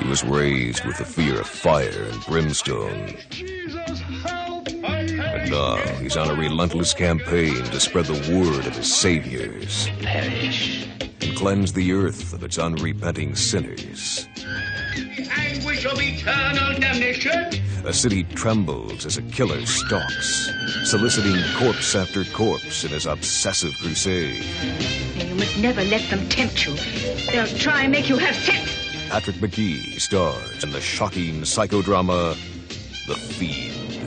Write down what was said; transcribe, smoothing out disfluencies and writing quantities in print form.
He was raised with the fear of fire and brimstone. And now he's on a relentless campaign to spread the word of his saviors. Perish. And cleanse the earth of its unrepenting sinners. Anguish of eternal damnation. A city trembles as a killer stalks, soliciting corpse after corpse in his obsessive crusade. You must never let them tempt you. They'll try and make you have sex. Magee stars in the shocking psychodrama, The Fiend.